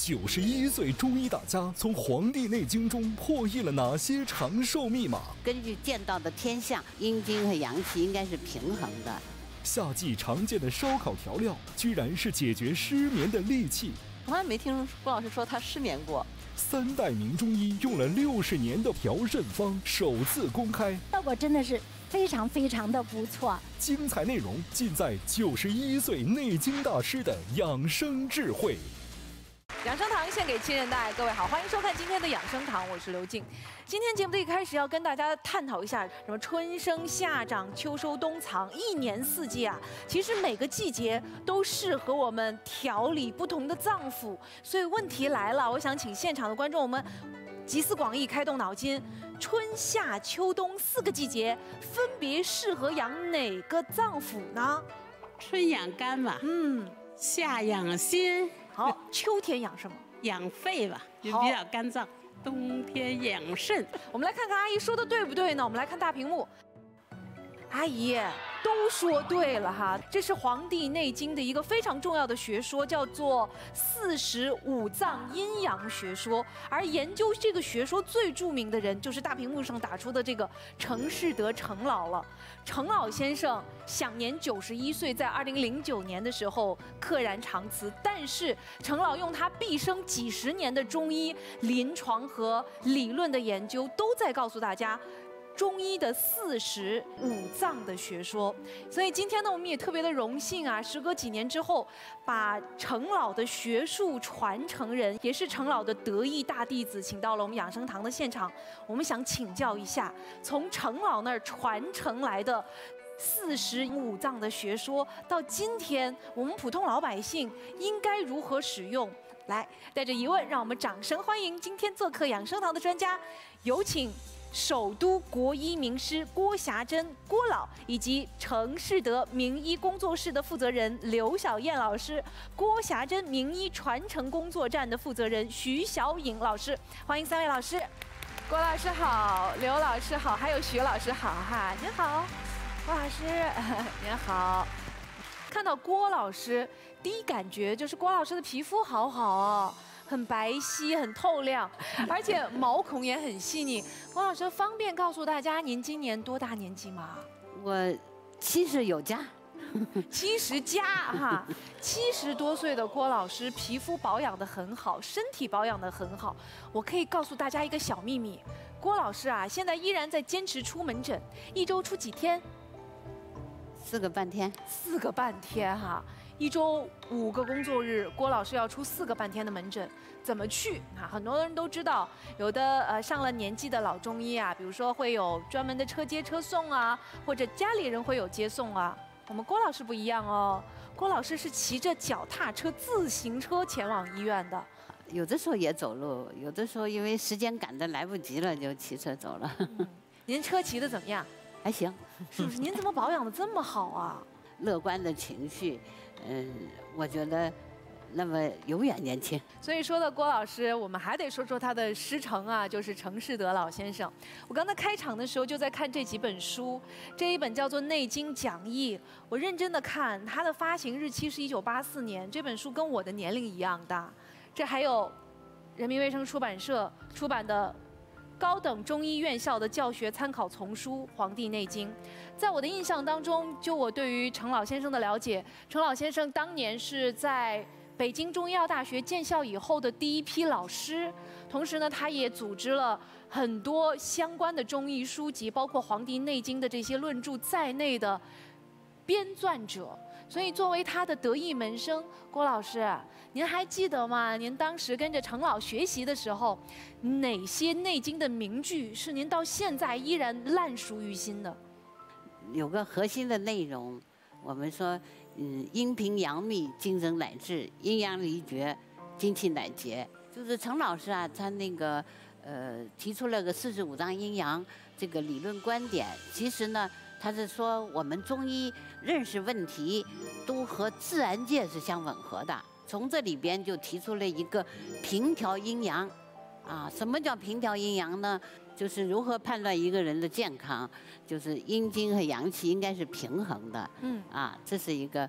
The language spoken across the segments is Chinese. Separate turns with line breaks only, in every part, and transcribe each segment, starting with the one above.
91岁中医大家从《黄帝内经》中破译了哪些长寿密码？
根据见到的天象，阴经和阳气应该是平衡的。
夏季常见的烧烤调料，居然是解决失眠的利器。
从来没听郭老师说他失眠过。
3代名中医用了60年的调肾方首次公开，
效果真的是非常非常的不错。
精彩内容尽在91岁内经大师的养生智慧。
养生堂献给亲人的爱，各位好，欢迎收看今天的养生堂，我是刘静。今天节目的一开始要跟大家探讨一下什么春生夏长秋收冬藏，一年四季啊，其实每个季节都适合我们调理不同的脏腑。所以问题来了，我想请现场的观众我们集思广益，开动脑筋，春夏秋冬4个季节分别适合养哪个脏腑呢？
春养肝吧，夏养心。
好，秋天养什么？
养肺吧，也比较干燥。冬天养肾。
我们来看看阿姨说的对不对呢？我们来看大屏幕。阿姨都说对了哈，这是《黄帝内经》的一个非常重要的学说，叫做45脏阴阳学说。而研究这个学说最著名的人，就是大屏幕上打出的这个程士德程老了。程老先生享年91岁，在2009年的时候溘然长辞。但是程老用他毕生几十年的中医临床和理论的研究，都在告诉大家中医的45脏的学说。所以今天呢，我们也特别的荣幸啊，时隔几年之后，把程老的学术传承人，也是程老的得意大弟子，请到了我们养生堂的现场。我们想请教一下，从程老那儿传承来的45脏的学说，到今天我们普通老百姓应该如何使用？来，带着疑问，让我们掌声欢迎今天做客养生堂的专家，有请首都国医名师郭霞珍郭老，以及程士德名医工作室的负责人刘晓燕老师，郭霞珍名医传承工作站的负责人徐小颖老师，欢迎3位老师。郭老师好，刘老师好，还有徐老师好哈，您好，郭老师您好。看到郭老师，第一感觉就是郭老师的皮肤好好哦，很白皙，很透亮，而且毛孔也很细腻。郭老师，方便告诉大家您今年多大年纪吗？
我70有加
，70加哈，70多岁的郭老师皮肤保养得很好，身体保养得很好。我可以告诉大家一个小秘密，郭老师啊，现在依然在坚持出门诊，一周出几天
？4个半天。
4个半天哈。1周5个工作日，郭老师要出4个半天的门诊，怎么去啊？很多人都知道，有的上了年纪的老中医啊，比如说会有专门的车接车送啊，或者家里人会有接送啊。我们郭老师不一样哦，郭老师是骑着脚踏车、自行车前往医院的。
有的时候也走路，有的时候因为时间赶得来不及了，就骑车走了。
您车骑得怎么样？
还行，
是不是？您怎么保养得这么好啊？
乐观的情绪，我觉得那么永远年轻。
所以说到郭老师，我们还得说说他的师承啊，就是程士德老先生。我刚才开场的时候就在看这几本书，这一本叫做《内经讲义》，我认真的看，它的发行日期是1984年，这本书跟我的年龄一样大。这还有人民卫生出版社出版的高等中医院校的教学参考丛书《黄帝内经》。在我的印象当中，就我对于程老先生的了解，程老先生当年是在北京中医药大学建校以后的第一批老师，同时呢，他也组织了很多相关的中医书籍，包括《黄帝内经》的这些论著在内的编撰者。所以作为他的得意门生，郭老师，您还记得吗？您当时跟着程老学习的时候，哪些内经的名句是您到现在依然烂熟于心的？
有个核心的内容，我们说，阴平阳秘，精神乃治；阴阳离绝，精气乃竭。就是程老师啊，他那个提出了个45脏阴阳这个理论观点。其实呢，他是说我们中医认识问题都和自然界是相吻合的。从这里边就提出了一个平调阴阳。啊，什么叫平调阴阳呢？就是如何判断一个人的健康，就是阴经和阳气应该是平衡的。这是一个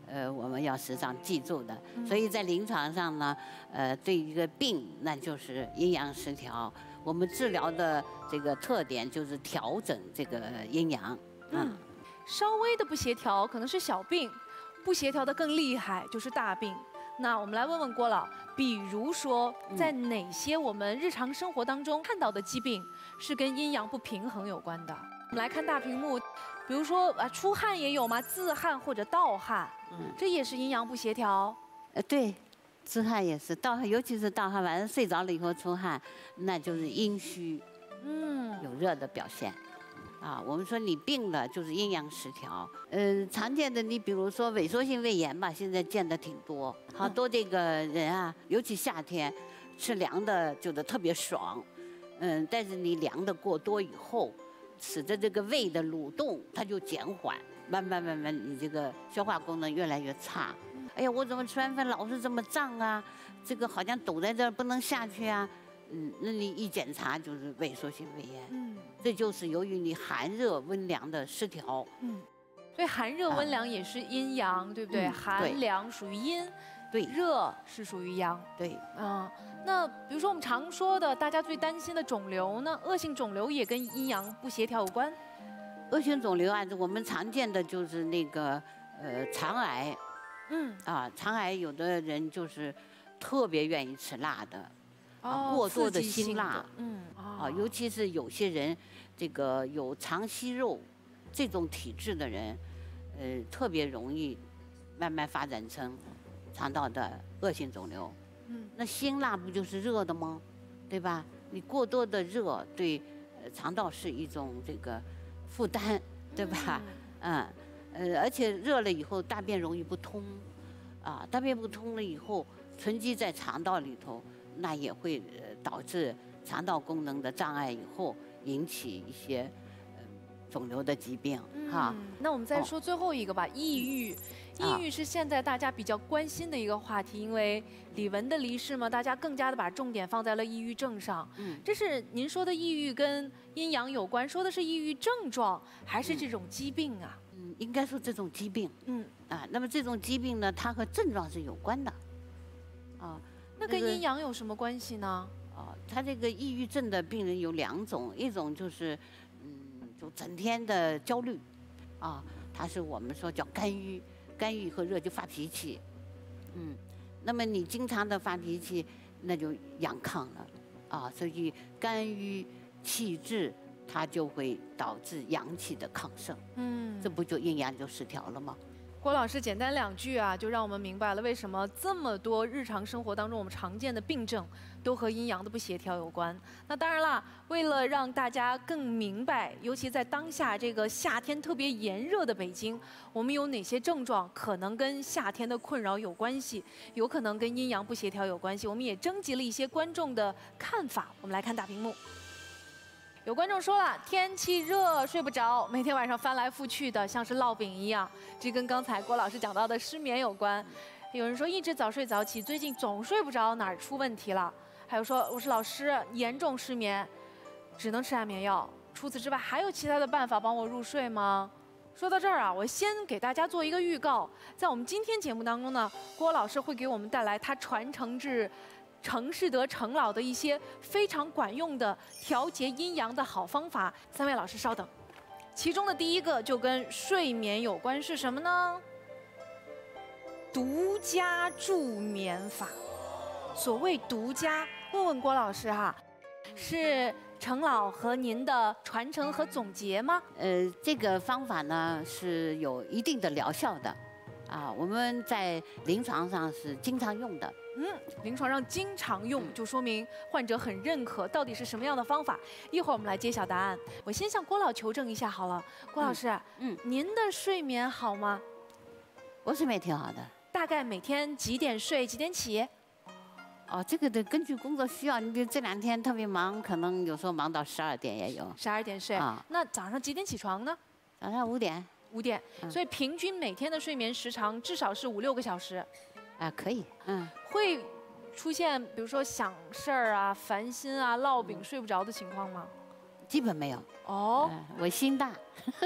我们要时常记住的。所以在临床上呢，对一个病，那就是阴阳失调。我们治疗的这个特点就是调整这个阴阳。
稍微的不协调可能是小病，不协调的更厉害就是大病。那我们来问问郭老，比如说在哪些我们日常生活当中看到的疾病是跟阴阳不平衡有关的？我们来看大屏幕，比如说出汗也有吗？自汗或者盗汗，这也是阴阳不协调。
对，自汗也是盗汗，尤其是盗汗，晚上睡着了以后出汗，那就是阴虚，有热的表现。我们说你病了就是阴阳失调。常见的你比如说萎缩性胃炎吧，现在见的挺多，好多这个人啊，尤其夏天吃凉的觉得特别爽，但是你凉的过多以后，使得这个胃的蠕动它就减缓，慢慢你这个消化功能越来越差。哎呀，我怎么吃完饭老是这么胀啊？这个好像堵在这儿不能下去啊。那你一检查就是萎缩性胃炎。这就是由于你寒热温凉的失调。
所以寒热温凉也是阴阳，对不对？寒凉属于阴，
对，
热是属于阳。
对。
那比如说我们常说的，大家最担心的肿瘤呢，恶性肿瘤也跟阴阳不协调有关。
恶性肿瘤啊，我们常见的就是那个肠癌。肠癌有的人就是特别愿意吃辣的。过多的辛辣，尤其是有些人，这个有肠息肉这种体质的人，特别容易慢慢发展成肠道的恶性肿瘤。那辛辣不就是热的吗？对吧？你过多的热对肠道是一种这个负担，对吧？而且热了以后大便容易不通，大便不通了以后存积在肠道里头。那也会导致肠道功能的障碍，以后引起一些肿瘤的疾病
那我们再说最后一个吧，抑郁。抑郁是现在大家比较关心的一个话题，因为李玟的离世嘛，大家更加的把重点放在了抑郁症上。这是您说的抑郁跟阴阳有关，说的是抑郁症状还是这种疾病啊？
应该说这种疾病。那么这种疾病呢，它和症状是有关的。
那跟阴阳有什么关系呢？
他这个抑郁症的病人有2种，一种就是，就整天的焦虑，他是我们说叫肝郁，肝郁和热就发脾气，那么你经常的发脾气，那就阳亢了，所以肝郁气滞，它就会导致阳气的亢盛，这不就阴阳就失调了吗？
郭老师简单2句就让我们明白了为什么这么多日常生活当中我们常见的病症都和阴阳的不协调有关。那当然啦，为了让大家更明白，尤其在当下这个夏天特别炎热的北京，我们有哪些症状可能跟夏天的困扰有关系，有可能跟阴阳不协调有关系，我们也征集了一些观众的看法。我们来看大屏幕。有观众说了，天气热睡不着，每天晚上翻来覆去的，像是烙饼一样。这跟刚才郭老师讲到的失眠有关。有人说一直早睡早起，最近总睡不着，哪儿出问题了？还有说我是老师，严重失眠，只能吃安眠药。除此之外，还有其他的办法帮我入睡吗？说到这儿我先给大家做一个预告，在我们今天节目当中呢，郭老师会给我们带来他传承至程世德程老的一些非常管用的调节阴阳的好方法。3位老师稍等，其中的第一个就跟睡眠有关，是什么呢？独家助眠法。所谓独家，问问郭老师是程老和您的传承和总结吗？
这个方法呢是有一定的疗效的，我们在临床上是经常用的。
临床上经常用，就说明患者很认可。到底是什么样的方法？一会儿我们来揭晓答案。我先向郭老求证一下好了，郭老师，您的睡眠好吗？
我睡眠挺好的。
大概每天几点睡，几点起？
这个得根据工作需要。你比如这2天特别忙，可能有时候忙到12点也有。
12点睡那早上几点起床呢？
早上5点。
5点，所以平均每天的睡眠时长至少是5-6个小时。
可以。
会出现比如说想事儿烦心烙饼睡不着的情况吗？
基本没有。
哦，
我心大。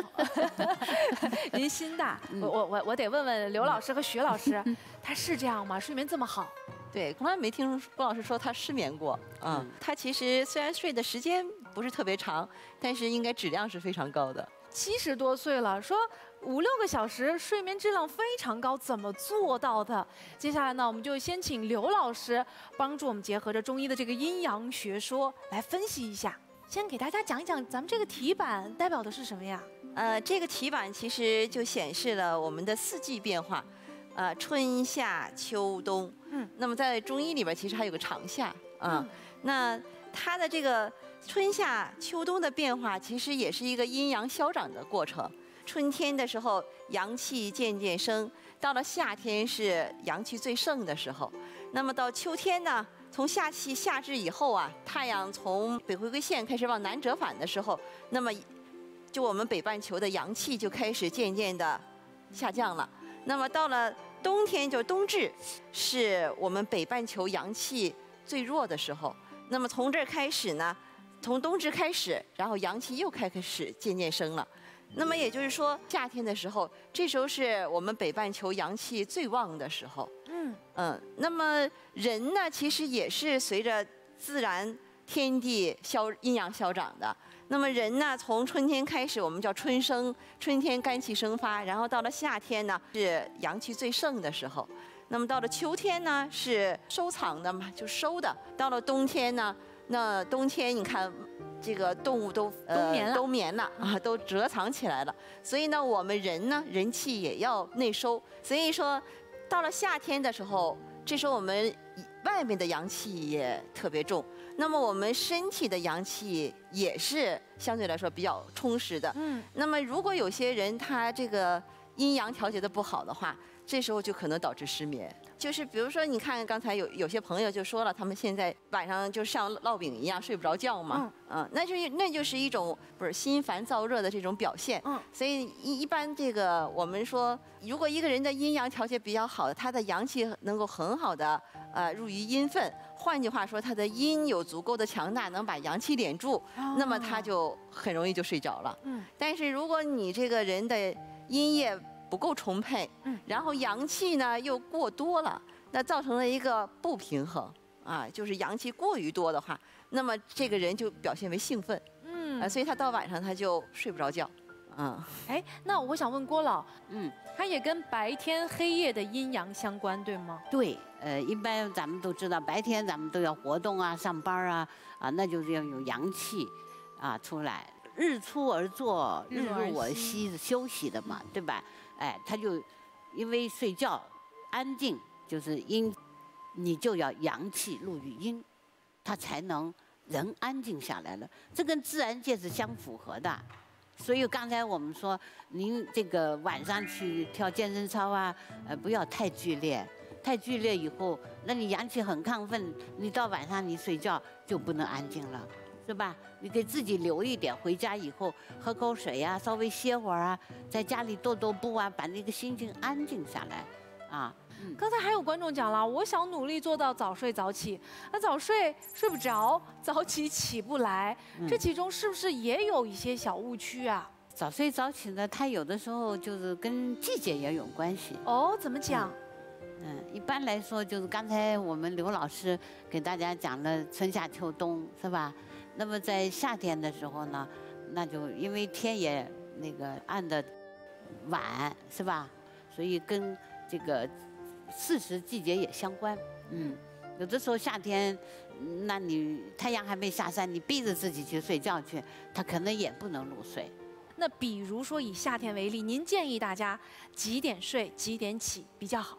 您心大，我得问问刘老师和徐老师，他是这样吗？睡眠这么好？
对，从来没听郭老师说他失眠过。他其实虽然睡的时间不是特别长，但是应该质量是非常高的。
70多岁了，说5、6个小时睡眠质量非常高，怎么做到的？接下来呢，我们就先请刘老师帮助我们结合着中医的这个阴阳学说来分析一下。先给大家讲一讲咱们这个题板代表的是什么呀？
这个题板其实就显示了我们的4季变化，春夏秋冬。那么在中医里边其实还有个长夏啊。那它的这个 春夏秋冬的变化，其实也是一个阴阳消长的过程。春天的时候，阳气渐渐生；到了夏天是阳气最盛的时候。那么到秋天呢，从夏至以后啊，太阳从北回归线开始往南折返的时候，那么就我们北半球的阳气就开始渐渐的下降了。那么到了冬天，就冬至，是我们北半球阳气最弱的时候。那么从这儿开始呢， 从冬至开始，然后阳气又开始渐渐升了。那么也就是说，夏天的时候，这时候是我们北半球阳气最旺的时候。那么人呢，其实也是随着自然天地阴阳消长的。那么人呢，从春天开始，我们叫春生，春天肝气生发，然后到了夏天呢，是阳气最盛的时候。 那么到了秋天呢，是收藏的嘛，就收的。到了冬天呢，那冬天你看，这个动物都冬眠了啊，都蛰藏起来了。所以呢，我们人呢，人气也要内收。所以说，到了夏天的时候，这时候我们外面的阳气也特别重，那么我们身体的阳气也是相对来说比较充实的。那么如果有些人他这个阴阳调节的不好的话， 这时候就可能导致失眠，就是比如说，你看刚才有些朋友就说了，他们现在晚上就像烙饼一样睡不着觉嘛，那就是一种不是心烦躁热的这种表现。所以一般这个我们说，如果一个人的阴阳调节比较好，他的阳气能够很好的入于阴分，换句话说，他的阴有足够的强大，能把阳气敛住，那么他就很容易就睡着了。但是如果你这个人的阴液 不够充沛，然后阳气呢又过多了，那造成了一个不平衡啊，就是阳气过于多的话，那么这个人就表现为兴奋，所以他到晚上他就睡不着觉，
哎，那我想问郭老，它也跟白天黑夜的阴阳相关，对吗？
对，一般咱们都知道，白天咱们都要活动啊、上班啊，那就是要有阳气啊出来。日出而作，日入而息，休息的嘛，对吧？ 哎，他就因为睡觉安静，就是阴，你就要阳气入于阴，他才能人安静下来了。这跟自然界是相符合的。所以刚才我们说，您这个晚上去跳健身操啊，不要太剧烈，太剧烈以后，那你阳气很亢奋，你到晚上你睡觉就不能安静了。 是吧？你给自己留一点，回家以后喝口水呀，稍微歇会儿啊，在家里踱踱步啊，把那个心情安静下来，啊。
刚才还有观众讲了，我想努力做到早睡早起，那早睡睡不着，早起起不来，这其中是不是也有一些小误区啊？
早睡早起呢，它有的时候就是跟季节也有关系。
哦，怎么讲？
一般来说就是刚才我们刘老师给大家讲了春夏秋冬，是吧？ 那么在夏天的时候呢，那就因为天也那个暗的晚，是吧？所以跟这个四时季节也相关。有的时候夏天，那你太阳还没下山，你逼着自己去睡觉去，他可能也不能入睡。
那比如说以夏天为例，您建议大家几点睡、几点起比较好？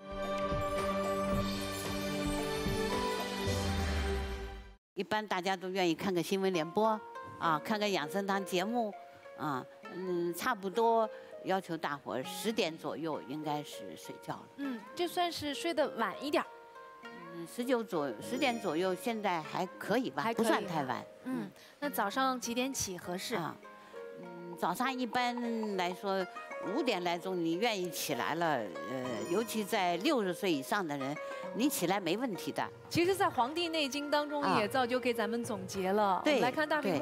一般大家都愿意看个新闻联播啊，看个养生堂节目啊，差不多要求大伙10点左右应该是睡觉了。
这算是睡得晚一点。
10点左右现在还可以吧，不算太晚。
那早上几点起合适啊？
早上一般来说5点来钟，你愿意起来了，尤其在60岁以上的人，你起来没问题的。
其实，在《黄帝内经》当中也早就给咱们总结了。
对，
我们来看大屏幕，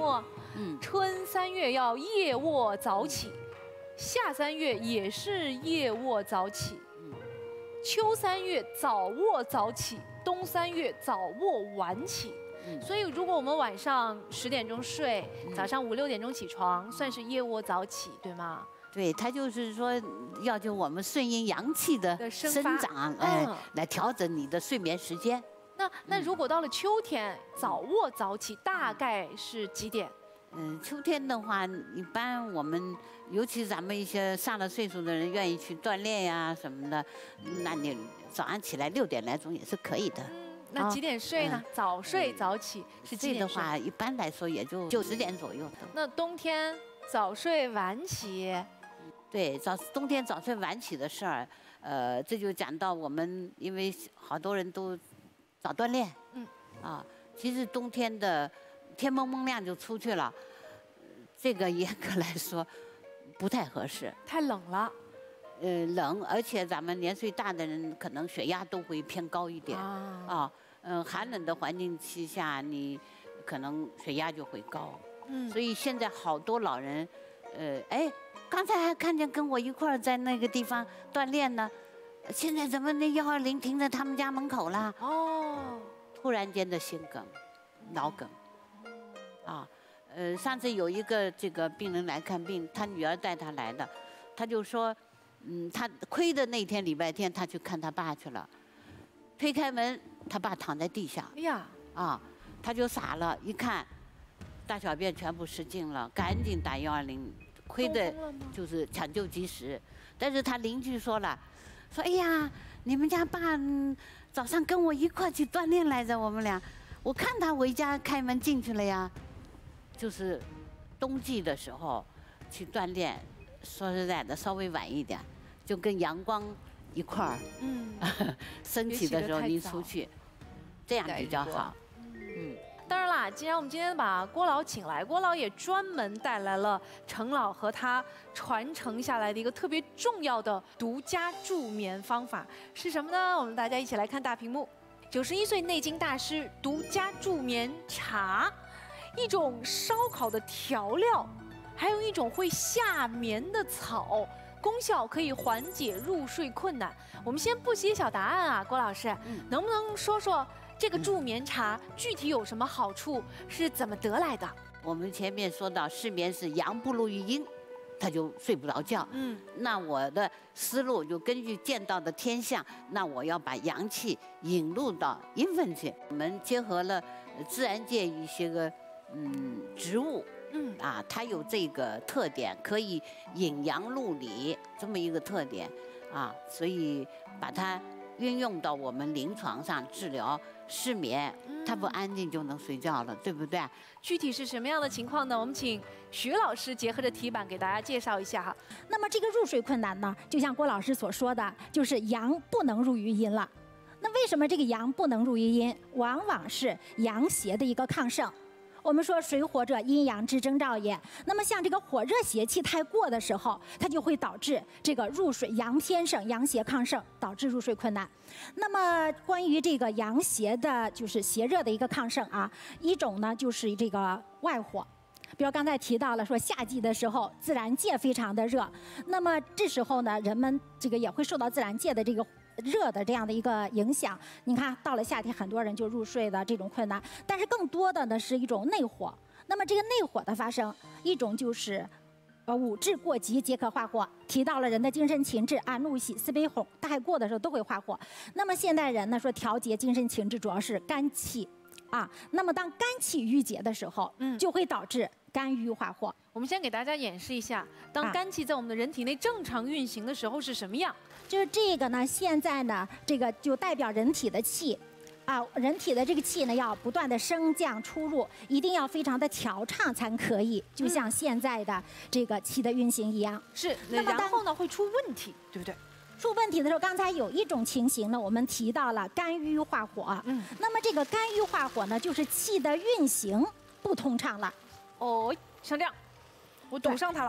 春3月要夜卧早起，夏3月也是夜卧早起，秋3月早卧早起，冬3月早卧晚起。所以，如果我们晚上10点钟睡，早上5、6点钟起床，算是夜卧早起，对吗？
对，它就是说要求我们顺应阳气的生长，来调整你的睡眠时间。
那如果到了秋天，早卧早起大概是几点？
秋天的话，一般我们，尤其咱们一些上了岁数的人，愿意去锻炼呀什么的，那你早上起来6点来钟也是可以的。
那几点睡呢？早睡早起是几点睡？
的话，一般来说也就10点左右的。
那冬天早睡晚起？
对，冬天早睡晚起的事儿，这就讲到我们，因为好多人都早锻炼，其实冬天的天蒙蒙亮就出去了，这个严格来说不太合适，
太冷了。
冷，而且咱们年岁大的人可能血压都会偏高一点寒冷的环境期下，你可能血压就会高。所以现在好多老人，刚才还看见跟我一块儿在那个地方锻炼呢，现在怎么那120停在他们家门口了？突然间的心梗、脑梗，上次有一个这个病人来看病，他女儿带他来的，他就说。他亏的那天礼拜天，他去看他爸去了，推开门，他爸躺在地上。
哎呀，
他就傻了，一看，大小便全部失禁了，赶紧打120，亏的就是抢救及时。但是他邻居说了，说哎呀，你们家爸早上跟我一块去锻炼来着，我们俩，我看他回家开门进去了呀，就是冬季的时候去锻炼。说实在的，稍微晚一点，就跟阳光一块儿，升起的时候您出去，这样比较好。
当然啦，既然我们今天把郭老请来，郭老也专门带来了程老和他传承下来的一个特别重要的独家助眠方法是什么呢？我们大家一起来看大屏幕，91岁内经大师独家助眠茶，一种烧烤的调料。还有一种会下眠的草，功效可以缓解入睡困难。我们先不揭晓答案啊，郭老师，能不能说说这个助眠茶具体有什么好处，是怎么得来的？
我们前面说到失眠是阳不入于阴，他就睡不着觉。那我的思路就根据见到的天象，那我要把阳气引入到阴分去。我们结合了自然界一些个植物。它有这个特点，可以引阳入里这么一个特点所以把它运用到我们临床上治疗失眠，它不安静就能睡觉了，对不对？
具体是什么样的情况呢？我们请徐老师结合着题板给大家介绍一下哈。
那么这个入睡困难呢，就像郭老师所说的，就是阳不能入于阴了。那为什么这个阳不能入于阴？往往是阳邪的一个亢盛。我们说水火者阴阳之征兆也，那么像这个火热邪气太过的时候，它就会导致这个入睡阳偏盛、阳邪亢盛，导致入睡困难。那么关于这个阳邪的，就是邪热的一个亢盛一种呢就是这个外火。比如刚才提到了说夏季的时候，自然界非常的热，那么这时候呢，人们这个也会受到自然界的这个热的这样的一个影响。你看到了夏天，很多人就入睡的这种困难，但是更多的呢是一种内火。那么这个内火的发生，一种就是五志过急皆可化火，提到了人的精神情志怒喜思悲恐太过的时候都会化火。那么现代人呢说调节精神情志主要是肝气那么当肝气郁结的时候，就会导致肝郁化火。
我们先给大家演示一下，当肝气在我们的人体内正常运行的时候是什么样？
就是这个呢，现在呢，这个就代表人体的气，人体的这个气呢要不断的升降出入，一定要非常的调畅才可以，就像现在的这个气的运行一样。
是，那然后呢会出问题，对不对？
出问题的时候，刚才有一种情形呢，我们提到了肝郁化火。那么这个肝郁化火呢，就是气的运行不通畅了。
像这样，我堵上它了。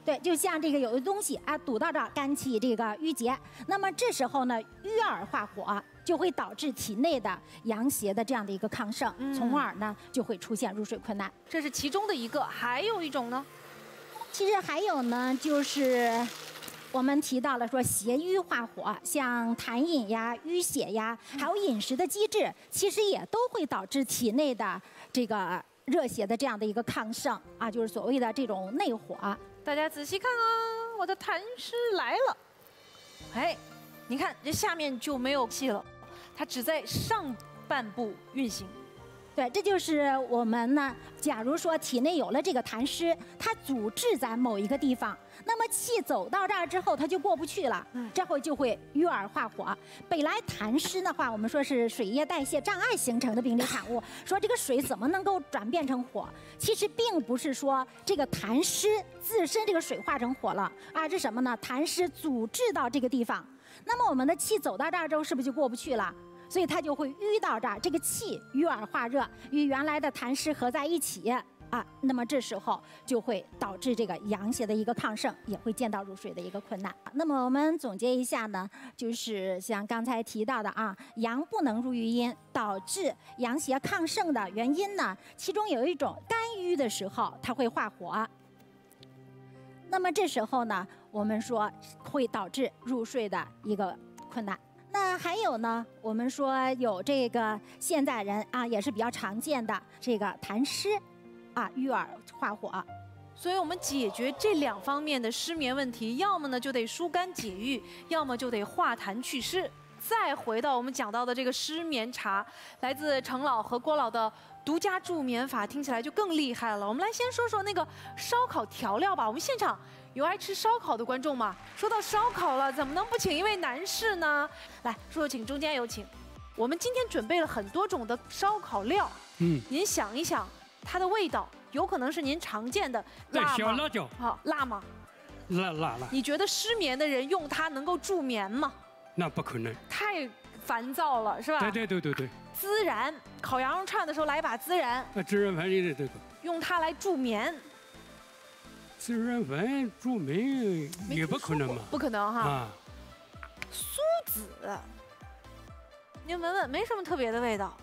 对，就像这个有的东西啊堵到这儿，肝气这个郁结，那么这时候呢，郁而化火，就会导致体内的阳邪的这样的一个亢盛，从而呢就会出现入睡困难。
这是其中的一个，还有一种呢？
其实还有呢，就是我们提到了说邪瘀化火，像痰饮呀、淤血呀，还有饮食的机制，其实也都会导致体内的这个热邪的这样的一个亢盛啊，就是所谓的这种内火。
大家仔细看啊，我的痰湿来了。哎，你看这下面就没有气了，它只在上半部运行。
对，这就是我们呢。假如说体内有了这个痰湿，它阻滞在某一个地方，那么气走到这儿之后，它就过不去了，这会就会郁而化火。本来痰湿的话，我们说是水液代谢障碍形成的病理产物。说这个水怎么能够转变成火？其实并不是说这个痰湿自身这个水化成火了，而是什么呢？痰湿阻滞到这个地方，那么我们的气走到这儿之后，是不是就过不去了？所以它就会淤到这儿，这个气郁而化热，与原来的痰湿合在一起啊，那么这时候就会导致这个阳邪的一个亢盛，也会见到入睡的一个困难。那么我们总结一下呢，就是像刚才提到的啊，阳不能入于阴，导致阳邪亢盛的原因呢，其中有一种肝郁的时候，它会化火。那么这时候呢，我们说会导致入睡的一个困难。那还有呢，我们说有这个现代人啊，也是比较常见的这个痰湿，啊郁而化火。
所以我们解决这2方面的失眠问题，要么呢就得疏肝解郁，要么就得化痰祛湿。再回到我们讲到的这个失眠茶，来自程老和郭老的独家助眠法，听起来就更厉害了。我们来先说说那个烧烤调料吧。我们现场有爱吃烧烤的观众吗？说到烧烤了，怎么能不请一位男士呢？来，叔叔请中间有请。我们今天准备了很多种的烧烤料，您想一想，它的味道有可能是您常见的辣吗？
小辣椒。
好，辣吗？
辣。
你觉得失眠的人用它能够助眠吗？
那不可能。
太烦躁了，是吧？
对。
孜然，烤羊肉串的时候来一把孜然。
孜然饭里的这个。
用它来助眠。
孜然饭助眠也不可能嘛？
不可能哈。
啊。
苏子，您闻闻，没什么特别的味道。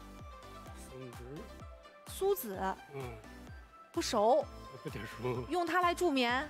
苏子。不熟。
不太熟。
用它来助眠。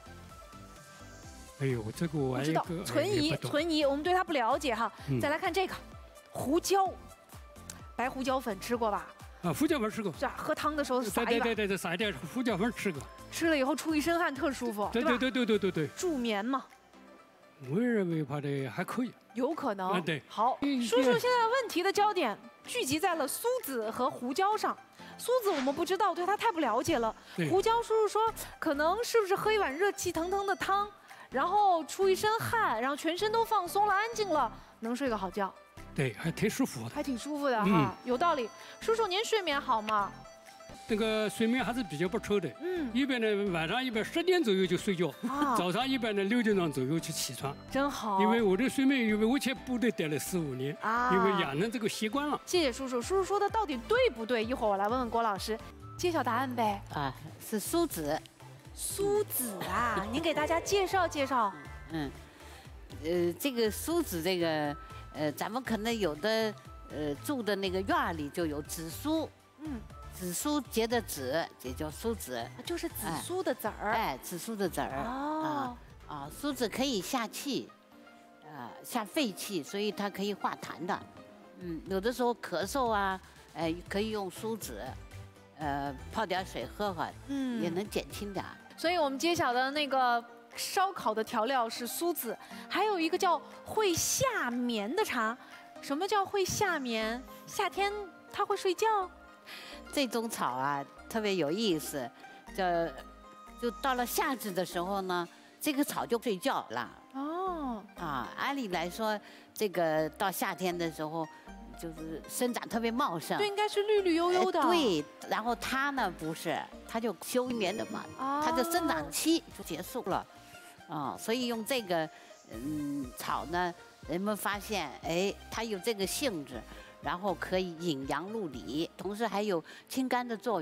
哎呦，这个我
知道，存疑，我们对它不了解哈。再来看这个，胡椒，白胡椒粉吃过吧？
啊，胡椒粉吃过。
是啊，喝汤的时候撒一把。
对，撒一点胡椒粉吃过。
吃了以后出一身汗，特舒服，对吧？
对。
助眠嘛。
我认为怕的还可以。
有可能。
对。
好，叔叔现在问题的焦点聚集在了苏子和胡椒上。苏子我们不知道，对它太不了解了。胡椒，叔叔说可能是不是喝一碗热气腾腾的汤？然后出一身汗，然后全身都放松了，安静了，能睡个好觉。
对，还挺舒服的。
还挺舒服的哈，有道理。叔叔，您睡眠好吗？
这个睡眠还是比较不错的。一般呢晚上一般10点左右就睡觉，早上一般呢6点钟左右就起床。
真好。
因为我的睡眠，因为我在部队待了15年，因为养成这个习惯了。
谢谢叔叔，叔叔说的到底对不对？一会儿我来问问郭老师，揭晓答案呗。
啊，是苏子。
苏子啊，您给大家介绍介绍。
这个苏子，这个咱们可能有的住的那个院里就有紫苏，紫苏结的籽也叫苏子，
就是紫苏的籽儿。
哎，紫苏的籽儿。苏子可以下气，下肺气，所以它可以化痰的。有的时候咳嗽啊，可以用苏子，泡点水喝喝，也能减轻点。
所以我们揭晓的那个烧烤的调料是苏子，还有一个叫会夏眠的茶。什么叫会夏眠？夏天它会睡觉？
这种草啊特别有意思，就到了夏至的时候呢，这个草就睡觉了。按理来说，这个到夏天的时候，就是生长特别茂盛，
对，应该是绿绿油油的。
对，然后它呢不是，它就休眠的嘛，它的生长期就结束了，所以用这个草呢，人们发现，它有这个性质，然后可以引阳入里，同时还有清肝的作用，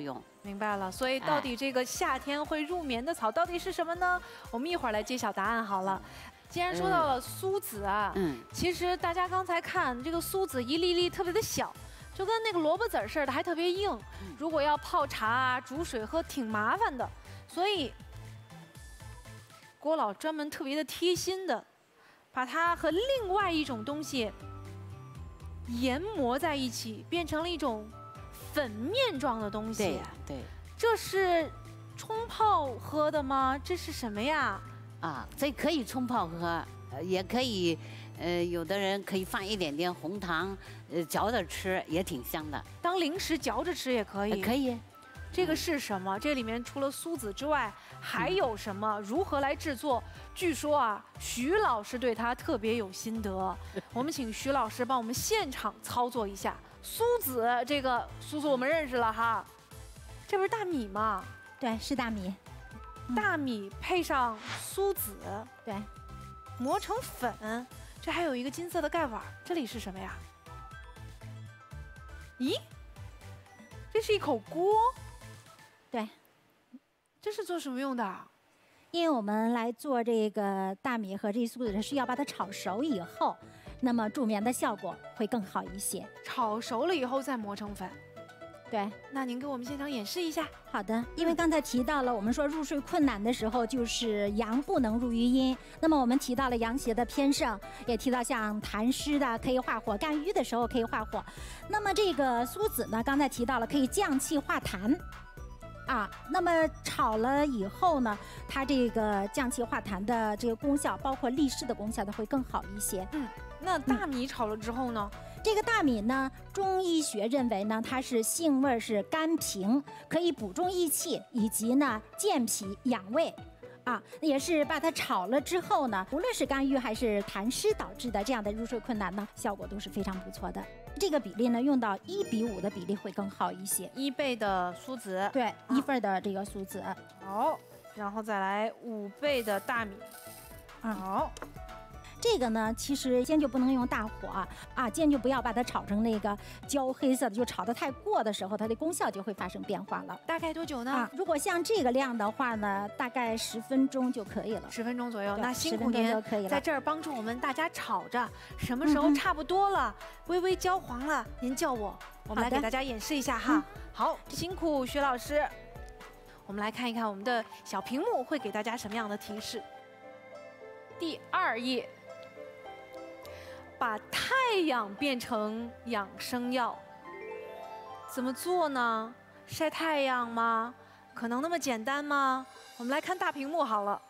明白了。所以到底这个夏天会入眠的草到底是什么呢？我们一会儿来揭晓答案好了。既然说到了苏子啊，其实大家刚才看这个苏子一粒粒特别的小，就跟那个萝卜籽似的，还特别硬。如果要泡茶啊、煮水喝，挺麻烦的。所以郭老专门特别的贴心的，把它和另外一种东西研磨在一起，变成了一种粉面状的东西。
对，
这是冲泡喝的吗？这是什么呀？
啊，这可以冲泡喝，也可以，有的人可以放一点点红糖，嚼着吃也挺香的。
当零食嚼着吃也可以。
可以。
这个是什么？这里面除了苏子之外，还有什么？如何来制作？据说啊，徐老师对它特别有心得。我们请徐老师帮我们现场操作一下。苏子，这个苏子我们认识了哈，这不是大米吗？
对，是大米。
大米配上苏子，
对，
磨成粉。这还有一个金色的盖碗，这里是什么呀？咦，这是一口锅。
对，
这是做什么用的？
因为我们来做这个大米和这苏子是要把它炒熟以后，那么助眠的效果会更好一些。
炒熟了以后再磨成粉。
对，
那您给我们现场演示一下。
好的，因为刚才提到了，我们说入睡困难的时候，就是阳不能入于阴。那么我们提到了阳邪的偏盛，也提到像痰湿的可以化火，肝郁的时候可以化火。那么这个苏子呢，刚才提到了可以降气化痰。那么炒了以后呢，它这个降气化痰的这个功效，包括利湿的功效都会更好一些。
那大米炒了之后呢？
这个大米呢，中医学认为呢，它是性味是甘平，可以补中益气，以及呢健脾养胃。也是把它炒了之后呢，无论是肝郁还是痰湿导致的这样的入睡困难呢，效果都是非常不错的。这个比例呢，用到1:5的比例会更好一些。
1倍的苏子，
对，1份的这个苏子。
好，然后再来5倍的大米。好。
这个呢，其实煎就不能用大火煎就不要把它炒成那个焦黑色的，就炒得太过的时候，它的功效就会发生变化了。
大概多久呢？
如果像这个量的话呢，大概10分钟就可以了。
10分钟左右，那辛
苦
您
就可以了，
在这儿帮助我们大家炒着，什么时候差不多了，微微焦黄了，您叫我们来给大家演示一下哈。好，辛苦徐老师。我们来看一看我们的小屏幕会给大家什么样的提示。第2页。把太阳变成养生药，怎么做呢？晒太阳吗？可能那么简单吗？我们来看大屏幕好了。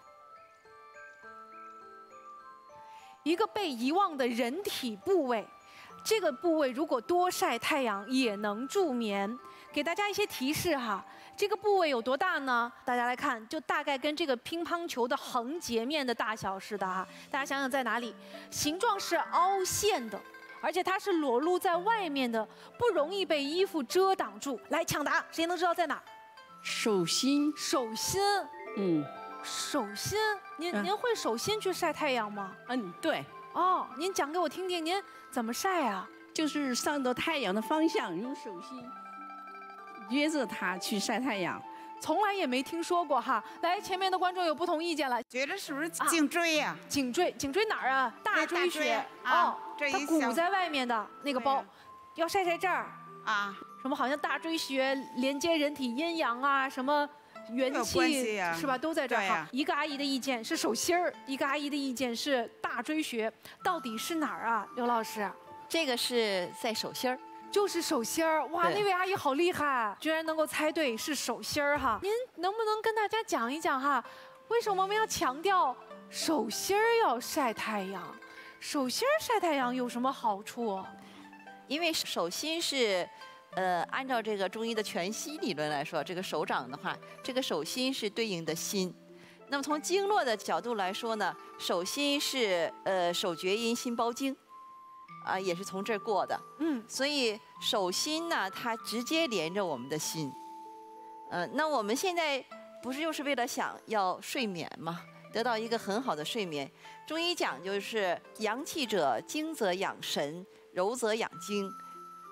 一个被遗忘的人体部位，这个部位如果多晒太阳也能助眠。给大家一些提示哈，这个部位有多大呢？大家来看，就大概跟这个乒乓球的横截面的大小似的哈。大家想想在哪里？形状是凹陷的，而且它是裸露在外面的，不容易被衣服遮挡住。来抢答，谁能知道在哪？
手心。
手心。手心。您会手心去晒太阳吗？
对。
哦，您讲给我听听，您怎么晒啊？
就是上到太阳的方向，用手心约着它去晒太阳。
从来也没听说过哈。来，前面的观众有不同意见了，
觉得是不是颈椎呀？
颈椎哪儿啊？大椎穴哦，它鼓在外面的那个包，要晒这儿啊。什么好像大椎穴连接人体阴阳啊，什么元气是吧？都在这儿哈。一个阿姨的意见是手心儿，一个阿姨的意见是大椎穴，到底是哪儿啊？刘老师，
这个是在手心儿。
就是手心儿，哇，那位阿姨好厉害，居然能够猜对是手心儿哈。您能不能跟大家讲一讲哈，为什么我们要强调手心儿要晒太阳？手心儿晒太阳有什么好处？
因为手心是，按照这个中医的全息理论来说，这个手掌的话，这个手心是对应的心。那么从经络的角度来说呢，手心是手厥阴心包经。也是从这儿过的，所以手心呢，它直接连着我们的心，那我们现在不是又是为了想要睡眠吗？得到一个很好的睡眠，中医讲究是阳气者精则养神，柔则养精，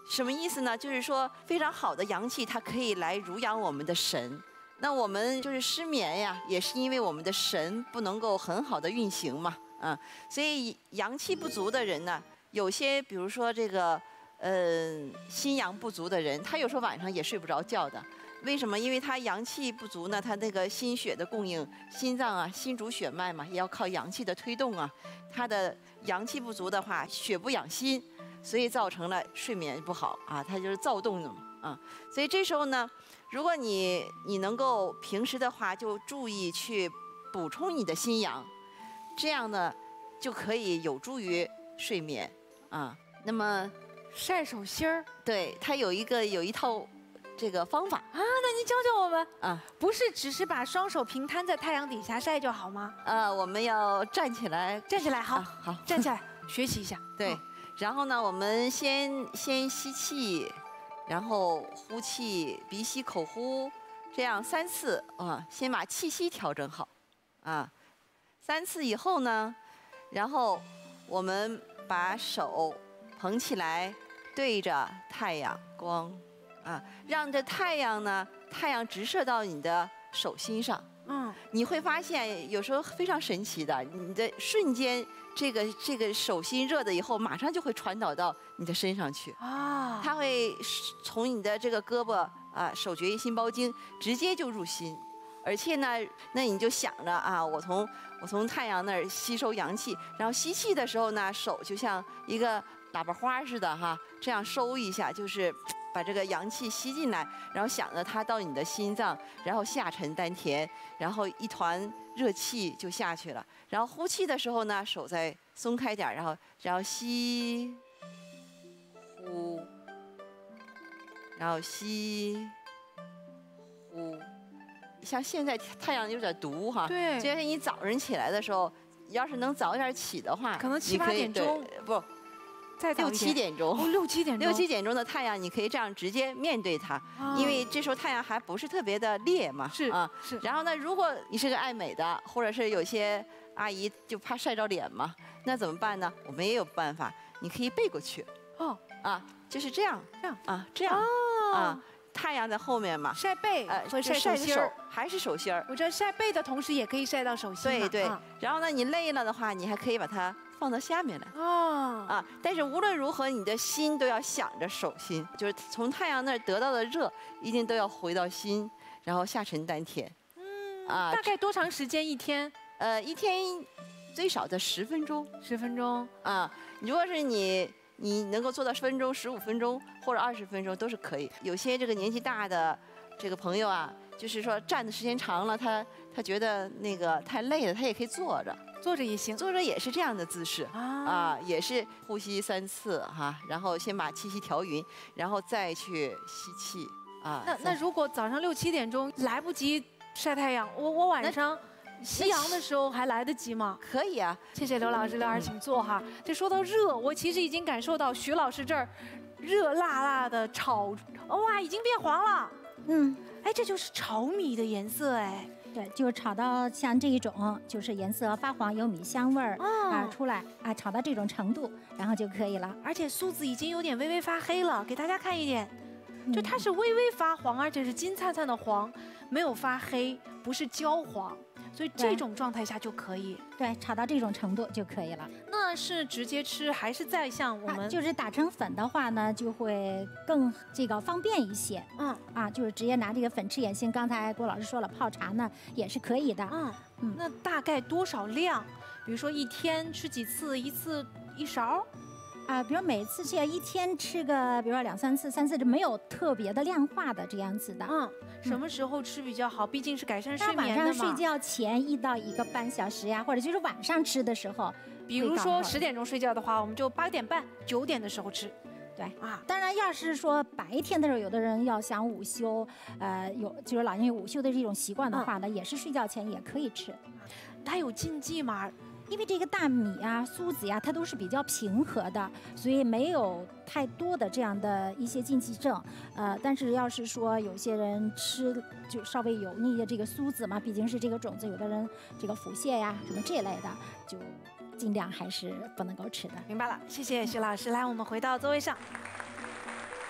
什么意思呢？就是说非常好的阳气，它可以来濡养我们的神。那我们就是失眠呀，也是因为我们的神不能够很好的运行嘛，所以阳气不足的人呢，有些比如说这个心阳不足的人，他有时候晚上也睡不着觉的。为什么？因为他阳气不足呢，他那个心血的供应，心脏啊，心主血脉嘛，也要靠阳气的推动啊。他的阳气不足的话，血不养心，所以造成了睡眠不好啊，他就是躁动的嘛啊。所以这时候呢，如果你能够平时的话，就注意去补充你的心阳，这样呢就可以有助于睡眠啊。那么
晒手心儿，
对，它有一套这个方法
啊，那您教教我们
啊，
不是只是把双手平摊在太阳底下晒就好吗？
我们要站起来，
站起来，好，
好，
站起来，学习一下。
对，然后呢，我们先吸气，然后呼气，鼻吸口呼，这样3次啊，先把气息调整好啊。3次以后呢，然后我们把手捧起来，对着太阳光。让这太阳直射到你的手心上，你会发现有时候非常神奇的，你的瞬间这个手心热的以后，马上就会传导到你的身上去啊，它会从你的这个胳膊手厥液心包经直接就入心，而且呢，那你就想着啊，我从太阳那儿吸收阳气，然后吸气的时候呢，手就像一个喇叭花似的哈，这样收一下，就是把这个阳气吸进来，然后想着它到你的心脏，然后下沉丹田，然后一团热气就下去了。然后呼气的时候呢，手再松开点，然后吸，呼，然后吸，呼。像现在太阳有点毒哈，
对，
所以你早晨起来的时候，要是能早点起的话，
可能7、8点钟，
不。
再
6、7点钟
，6、7点钟，6、
7点钟的太阳，你可以这样直接面对它，因为这时候太阳还不是特别的烈嘛，
是。
然后呢，如果你是个爱美的，或者是有些阿姨就怕晒着脸嘛，那怎么办呢？我们也有办法，你可以背过去，就是这样，这样太阳在后面嘛，
晒背和晒
手
心儿，
还是手心儿。
我知道晒背的同时也可以晒到手心。
对。然后呢，你累了的话，你还可以把它放到下面来。但是无论如何，你的心都要想着手心，就是从太阳那儿得到的热，一定都要回到心，然后下沉丹田。
大概多长时间一天？
一天最少的10分钟。
10分钟。
如果是你能够做到10分钟、15分钟或者20分钟都是可以。有些这个年纪大的这个朋友啊，就是说站的时间长了，他觉得那个太累了，他也可以坐着。
坐着也行，
坐着也是这样的姿势也是呼吸3次哈，然后先把气息调匀，然后再去吸气
那如果早上6、7点钟来不及晒太阳，我晚上夕阳的时候还来得及吗？
可以啊，
谢谢刘老师，刘老师请坐哈。这说到热，我其实已经感受到徐老师这儿热辣辣的炒，哇，已经变黄了。哎，这就是炒米的颜色哎。
对，就炒到像这一种，就是颜色发黄，有米香味儿出来炒到这种程度，然后就可以了。
而且酥子已经有点微微发黑了，给大家看一点，就它是微微发黄，而且是金灿灿的黄，没有发黑，不是焦黄。所以这种状态下就可以，
对，炒到这种程度就可以了。
那是直接吃，还是再像我们
就是打成粉的话呢，就会更这个方便一些。就是直接拿这个粉吃也行。刚才郭老师说了，泡茶呢也是可以的。
那大概多少量？比如说一天吃几次？一次1勺？
比如每次一天吃个，比如说2、3次，3次就没有特别的量化的这样子的。
什么时候吃比较好？毕竟是改善睡眠的嘛。
晚上睡觉前1到1个半小时呀，或者就是晚上吃的时候。
比如说10点钟睡觉的话，我们就8点半、9点的时候吃。
对当然要是说白天的时候，有的人要想午休，就是老年有午休的这种习惯的话呢，也是睡觉前也可以吃。
它有禁忌吗？
因为这个大米酥子它都是比较平和的，所以没有太多的这样的一些禁忌症。但是要是说有些人吃就稍微油腻的这个酥子嘛，毕竟是这个种子，有的人这个腹泻呀什么这类的，就尽量还是不能够吃的。
明白了，谢谢徐老师。来，我们回到座位上。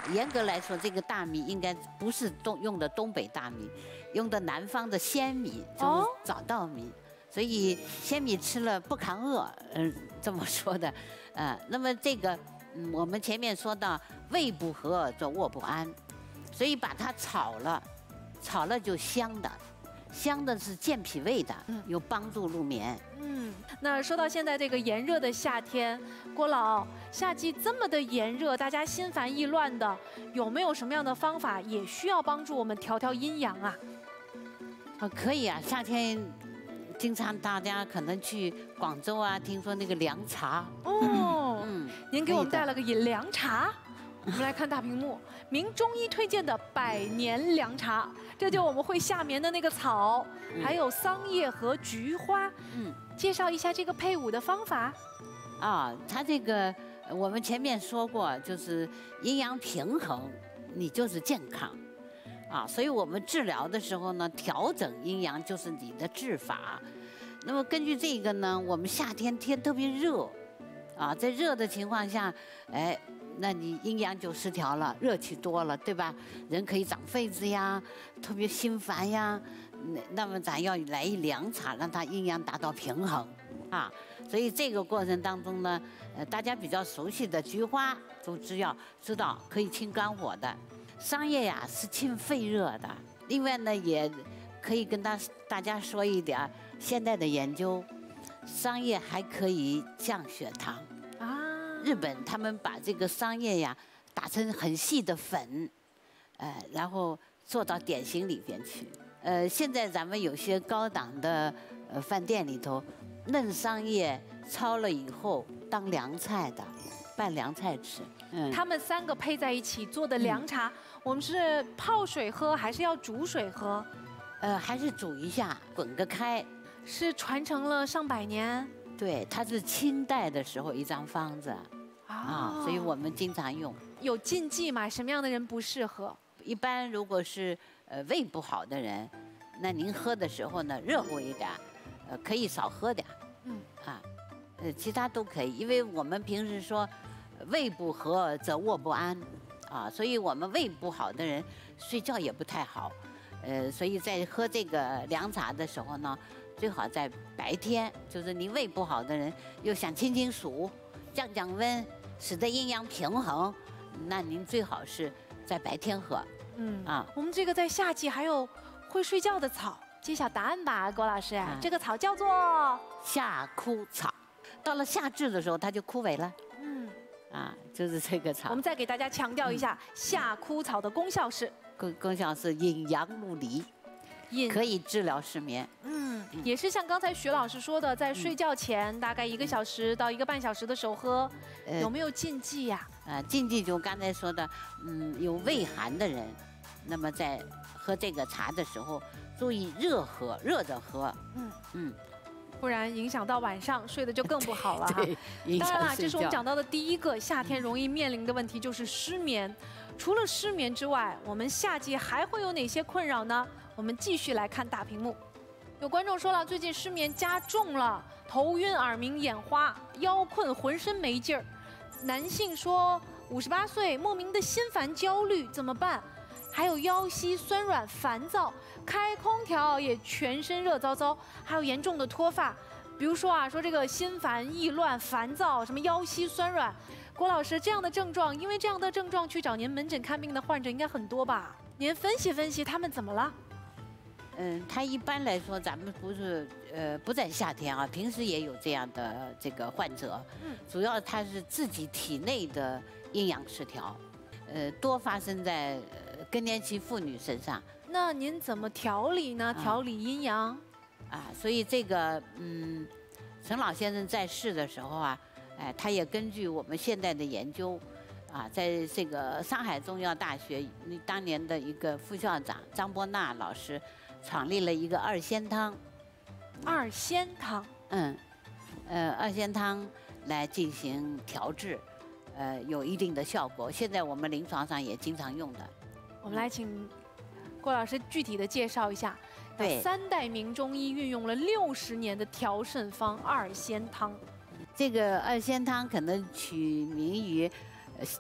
严格来说，这个大米应该不是用的东北大米，用的南方的鲜米，就是早稻米。所以鲜米吃了不扛饿，这么说的。那么这个，我们前面说到胃不和则卧不安，所以把它炒了，炒了就香的。香的是健脾胃的，有帮助入眠。
那说到现在这个炎热的夏天，郭老，夏季这么的炎热，大家心烦意乱的，有没有什么样的方法也需要帮助我们调调阴阳啊？
可以啊，夏天经常大家可能去广州啊，听说那个凉茶。
您给我们带了个饮凉茶。我们来看大屏幕，名中医推荐的百年凉茶，这就我们会夏眠的那个草，还有桑叶和菊花。介绍一下这个配伍的方法。
它这个我们前面说过，就是阴阳平衡，你就是健康。所以我们治疗的时候呢，调整阴阳就是你的治法。那么根据这个呢，我们夏天天特别热，在热的情况下，那你阴阳就失调了，热气多了，对吧？人可以长痱子呀，特别心烦呀。那么咱要来一凉茶，让它阴阳达到平衡所以这个过程当中呢，大家比较熟悉的菊花都知道可以清肝火的，桑叶呀是清肺热的。另外呢，也可以跟大家说一点现代的研究，桑叶还可以降血糖。日本他们把这个桑叶呀打成很细的粉，然后做到点心里边去。现在咱们有些高档的饭店里头，嫩桑叶焯了以后当凉菜的，拌凉菜吃。
他们3个配在一起做的凉茶，我们是泡水喝还是要煮水喝？
还是煮一下，滚个开。
是传承了上百年。
对，它是清代的时候一张方子所以我们经常用。
有禁忌吗？什么样的人不适合？
一般如果是胃不好的人，那您喝的时候呢，热乎一点，可以少喝点。其他都可以，因为我们平时说胃不和则卧不安所以我们胃不好的人睡觉也不太好。所以在喝这个凉茶的时候呢，最好在白天，就是您胃不好的人又想清清暑、降降温，使得阴阳平衡，那您最好是在白天喝。
我们这个在夏季还有会睡觉的草，揭晓答案吧，郭老师。这个草叫做
夏枯草，到了夏至的时候它就枯萎了。就是这个草。
我们再给大家强调一下，夏枯草的功效是
功效是引阳入里，可以治疗失眠。
也是像刚才徐老师说的，在睡觉前大概1个小时到1个半小时的时候喝，有没有禁忌呀？
禁忌就刚才说的，有胃寒的人，那么在喝这个茶的时候，注意热着喝。
不然影响到晚上睡得就更不好了哈。
当
然了，这是我们讲到的第一个夏天容易面临的问题，就是失眠。除了失眠之外，我们夏季还会有哪些困扰呢？我们继续来看大屏幕。有观众说了，最近失眠加重了，头晕、耳鸣、眼花、腰困、浑身没劲儿。男性说58岁，莫名的心烦焦虑，怎么办？还有腰膝酸软、烦躁，开空调也全身热糟糟，还有严重的脱发。比如说说这个心烦意乱、烦躁，什么腰膝酸软。郭老师，这样的症状，因为这样的症状去找您门诊看病的患者应该很多吧？您分析分析他们怎么了？
他一般来说，咱们不在夏天平时也有这样的这个患者。主要他是自己体内的阴阳失调，多发生在更年期妇女身上。
那您怎么调理呢？调理阴阳？
所以这个陈老先生在世的时候他也根据我们现代的研究。在这个上海中药大学当年的一个副校长张伯纳老师创立了一个二仙汤。
二仙汤。
二仙汤来进行调制，有一定的效果。现在我们临床上也经常用的。
我们来请郭老师具体的介绍一下。
对
，3代名中医运用了60年的调肾方二仙汤。
这个二仙汤可能取名于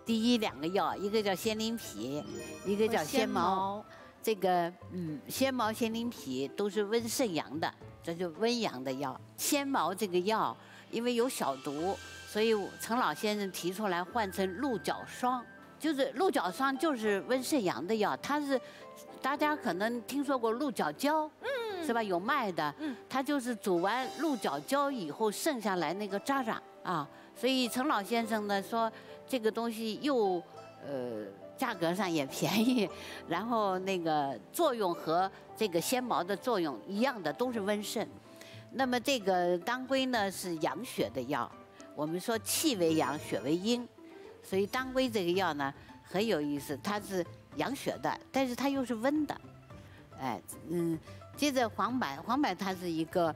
第一2个药，一个叫仙灵脾，一个叫仙茅。这个仙茅、仙灵脾都是温肾阳的，这就温阳的药。仙茅这个药，因为有小毒，所以陈老先生提出来换成鹿角霜。就是鹿角霜就是温肾阳的药，它是大家可能听说过鹿角胶，是吧？有卖的，它就是煮完鹿角胶以后剩下来那个渣渣啊，所以陈老先生呢说这个东西又价格上也便宜，然后那个作用和这个仙茅的作用一样的，都是温肾。那么这个当归呢是养血的药，我们说气为阳，血为阴，所以当归这个药呢很有意思，它是养血的，但是它又是温的。接着黄柏它是一个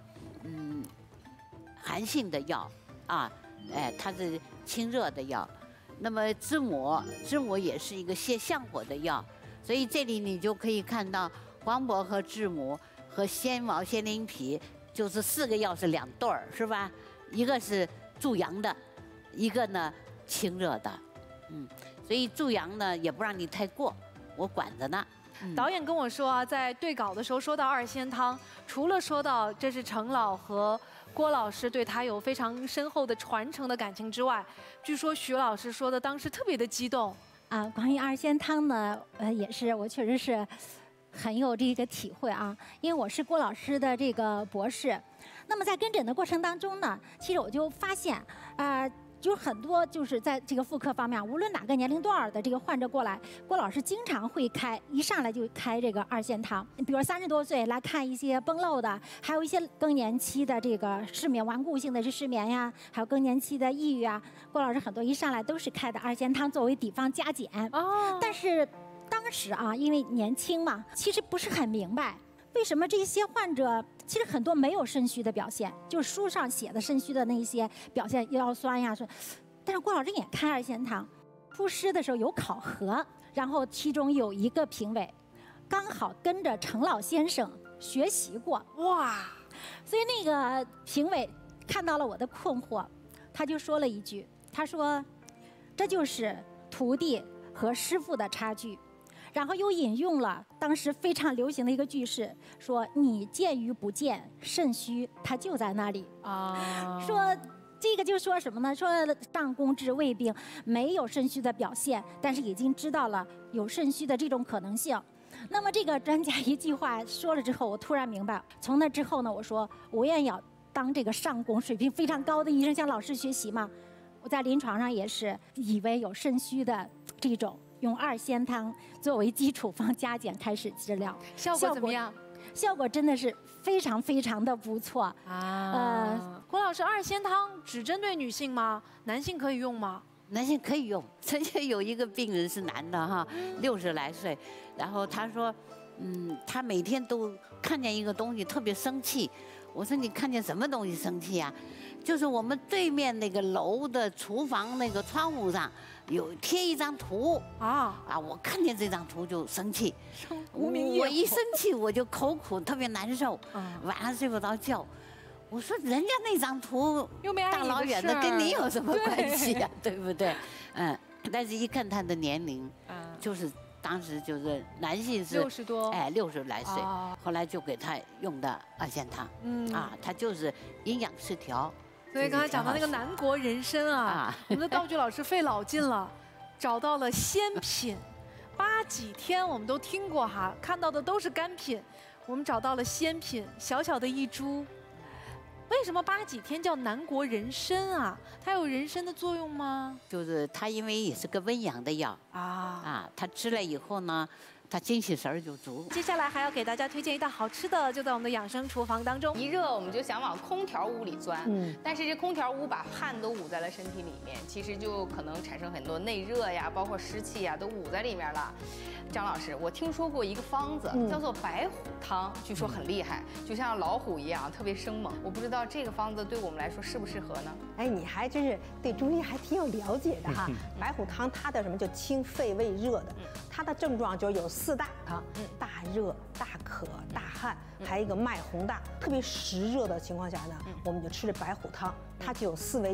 寒性的药啊，它是清热的药。那么知母也是一个泻相火的药，所以这里你就可以看到黄柏和知母和仙茅、仙灵脾，就是4个药是2对儿，是吧？一个是助阳的，一个呢清热的，所以助阳呢也不让你太过，我管着呢。
导演跟我说啊，在对稿的时候说到二仙汤，除了说到这是程老和郭老师对他有非常深厚的传承的感情之外，据说徐老师说的当时特别的激动
啊。关于二仙汤呢，也是我确实是很有这个体会啊，因为我是郭老师的这个博士。那么在跟诊的过程当中呢，其实我就发现就很多就是在这个妇科方面，无论哪个年龄段的这个患者过来，郭老师经常会一上来就开这个二仙汤。比如30多岁来看一些崩漏的，还有一些更年期的这个失眠、顽固性的失眠呀，还有更年期的抑郁啊，郭老师很多一上来都是开的二仙汤作为底方加减。但是当时啊，因为年轻嘛，其实不是很明白。为什么这些患者其实很多没有肾虚的表现，就是书上写的肾虚的那些表现，腰酸呀，但是郭老师也开二仙汤。出师的时候有考核，然后其中有一个评委刚好跟着程老先生学习过，哇！所以那个评委看到了我的困惑，他就说了一句，他说：“这就是徒弟和师傅的差距。”然后又引用了当时非常流行的一个句式，说“你见与不见，肾虚它就在那里”。说这个就说什么呢？说上工治胃病没有肾虚的表现，但是已经知道了有肾虚的这种可能性。那么这个专家一句话说了之后，我突然明白，从那之后呢，我说我也要当这个上工水平非常高的医生，向老师学习嘛。我在临床上也是以为有肾虚的这种，用二仙汤作为基础方加减开始治疗，
效果怎么样？
效果真的是非常非常的不错啊。
郭老师，二仙汤只针对女性吗？男性可以用吗？
男性可以用。曾经有一个病人是男的哈，60来岁，然后他说，他每天都看见一个东西特别生气。我说你看见什么东西生气啊？就是我们对面那个楼的厨房那个窗户上有贴一张图我看见这张图就生气，我一生气我就口苦，特别难受，晚上睡不着觉。我说人家那张图大老远的跟你有什么关系呀？对不对？但是一看他的年龄，就是当时就是男性是
60多
，60来岁，后来就给他用的二仙汤，他就是阴阳失调。
所以刚才讲到那个南国人参我们的道具老师费老劲了，找到了鲜品，8几天我们都听过哈，看到的都是干品，我们找到了鲜品，小小的一株。为什么8几天叫南国人参啊？它有人参的作用吗？
就是它因为也是个温阳的药它吃了以后呢，它精气神儿就足。
接下来还要给大家推荐一道好吃的，就在我们的养生厨房当中。
一热我们就想往空调屋里钻，但是这空调屋把汗都捂在了身体里面，其实就可能产生很多内热呀，包括湿气呀，都捂在里面了。张老师，我听说过一个方子叫做白虎汤，据说很厉害，就像老虎一样，特别生猛。我不知道这个方子对我们来说适不适合呢？
哎，你还真是对中医还挺有了解的哈。白虎汤它的什么叫清肺胃热的，它的症状就有4大汤：大热、大渴、大汗，还有一个脉洪大。特别实热的情况下呢，我们就吃这白虎汤，它就有4味药：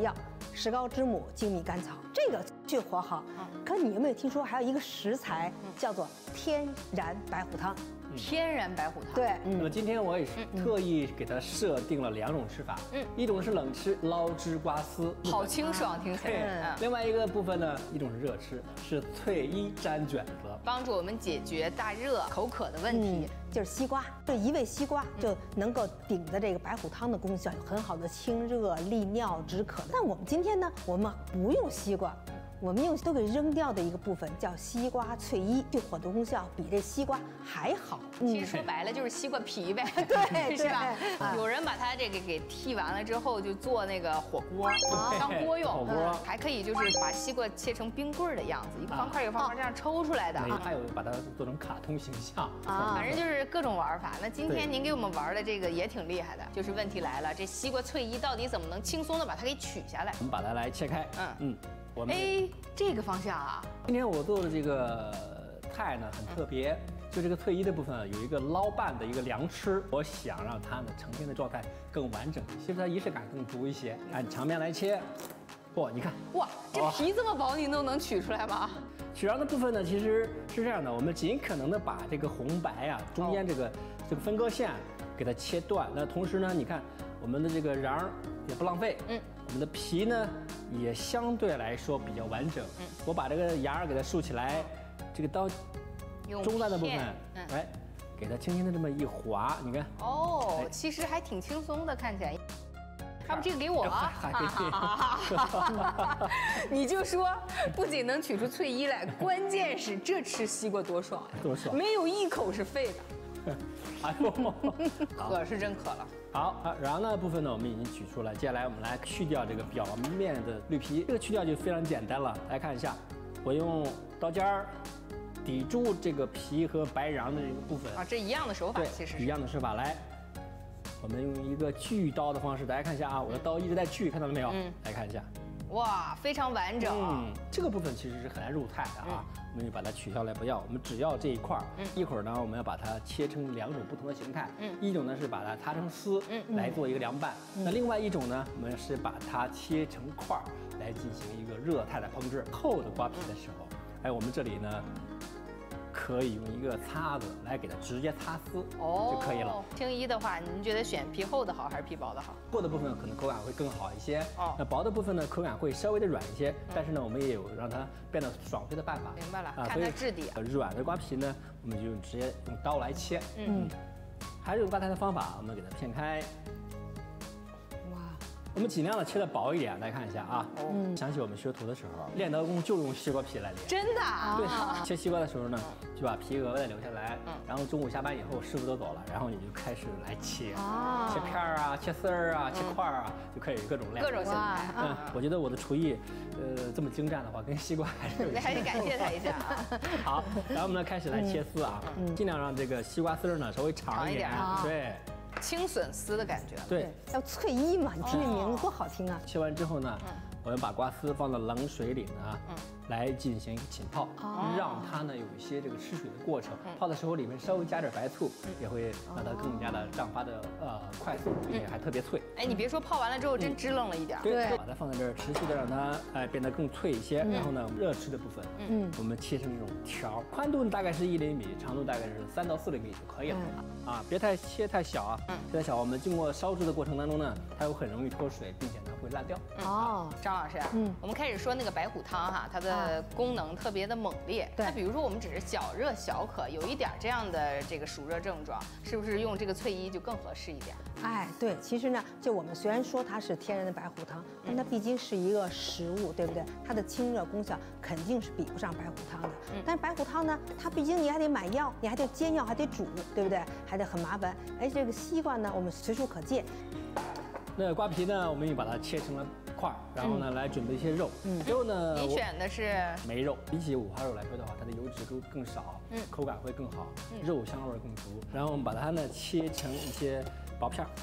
石膏知母、粳米甘草，这个去火好。可你有没有听说还有一个食材叫做天然白虎汤？
天然白虎汤。
对，
那么今天我也是特意给它设定了2种吃法，一种是冷吃捞汁刮丝，
好清爽，听起来。
另外一个部分呢，一种是热吃，是翠衣粘卷子，
帮助我们解决大热口渴的问题。
就是西瓜，这一味西瓜就能够顶着这个白虎汤的功效，有很好的清热利尿止渴。但我们今天呢，我们不用西瓜。我们用都给扔掉的一个部分叫西瓜翠衣，去火的功效比这西瓜还好。
其实说白了就是西瓜皮呗，
对，
是吧？有人把它这个给剔完了之后，就做那个火锅当锅用，
火锅
还可以就是把西瓜切成冰棍儿的样子，一个方块一个方块这样抽出来的。
还有把它做成卡通形象
反正就是各种玩法。那今天您给我们玩的这个也挺厉害的，就是问题来了，这西瓜翠衣到底怎么能轻松的把它给取下来？
我们把它来切开，我们
这个方向啊。
今天我做的这个菜呢很特别，就这个翠衣的部分有一个捞拌的一个凉吃，我想让它呢呈现的状态更完整一些，它仪式感更足一些。按长面来切，哇，你看，
哇，这皮这么薄，您都能取出来吗？
取瓤的部分呢，其实是这样的，我们尽可能的把这个红白啊中间这个分割线给它切断。那同时呢，你看我们的这个瓤也不浪费，我们的皮呢也相对来说比较完整。我把这个芽给它竖起来，这个刀中段的部分，哎，给它轻轻的这么一划，你看。
哦，其实还挺轻松的，看起来。要不这个给我啊？你就说，不仅能取出翠衣来，关键是这吃西瓜多爽呀！
多爽，
没有一口是废的。
哎呦，
渴是真渴了。
好，瓤的部分呢，我们已经取出来。接下来我们来去掉这个表面的绿皮，这个去掉就非常简单了。大家看一下，我用刀尖儿抵住这个皮和白瓤的这个部分。
啊，这一样的手法，其实
一样的手法。来，我们用一个锯刀的方式，大家看一下啊，我的刀一直在锯，看到了没有？来看一下。
哇，非常完整。
这个部分其实是很难入菜的啊，我们就把它取下来不要，我们只要这一块儿。一会儿呢，我们要把它切成2种不同的形态。一种呢是把它擦成丝，来做一个凉拌。那另外一种呢，我们是把它切成块儿，来进行一个热态的烹制。厚的瓜皮的时候，哎，我们这里呢可以用一个擦子来给它直接擦丝就可以了。
听一的话，您觉得选皮厚的好还是皮薄的好？
厚的部分可能口感会更好一些，那薄的部分呢口感会稍微的软一些，但是呢我们也有让它变得爽脆的办法。
明白了，看它质地。
软的瓜皮呢，我们就直接用刀来切。还是用刚才的方法，我们给它片开。我们尽量的切的薄一点，来看一下啊。想起我们学徒的时候，练刀工就用西瓜皮来练。
真的？
对，切西瓜的时候呢，就把皮额外留下来，然后中午下班以后师傅都走了，然后你就开始来切，切片儿啊，切丝儿啊，切块儿啊，就可以各种量。
各种形态。
我觉得我的厨艺，这么精湛的话，跟西瓜还是有。
还得感谢他一下啊。
好，然后我们呢开始来切丝啊，尽量让这个西瓜丝呢稍微长一点。对。
青笋丝的感觉，
对，
叫翠衣嘛，你听这名字多好听啊！
切完之后呢，我们把瓜丝放到冷水里呢，来进行浸泡，让它呢有一些这个吃水的过程。泡的时候里面稍微加点白醋，也会让它更加的胀发的快速，并且还特别脆。
哎，你别说泡完了之后真支棱了一点。
对，把它放在这儿，持续的让它变得更脆一些。然后呢，热吃的部分，我们切成这种条，宽度大概是1厘米，长度大概是3到4厘米就可以了。啊，别切太小啊，切太小，我们经过烧制的过程当中呢，它又很容易脱水，并且呢会烂掉。
张老师，我们开始说那个白虎汤哈，它的功能特别的猛烈。那比如说我们只是小热小渴，有一点这样的这个暑热症状，是不是用这个翠衣就更合适一点？
哎，对，其实呢，就我们虽然说它是天然的白虎汤，但它毕竟是一个食物，对不对？它的清热功效肯定是比不上白虎汤的。但是白虎汤呢，它毕竟你还得买药，你还得煎药，还得煮，对不对？还得很麻烦。哎，这个西瓜呢，我们随处可见。
那瓜皮呢，我们也把它切成了块，然后呢来准备一些肉。肉呢，
你选的是
梅肉，比起五花肉来说的话，它的油脂更少，口感会更好，肉香味更足。然后我们把它呢切成一些薄片儿。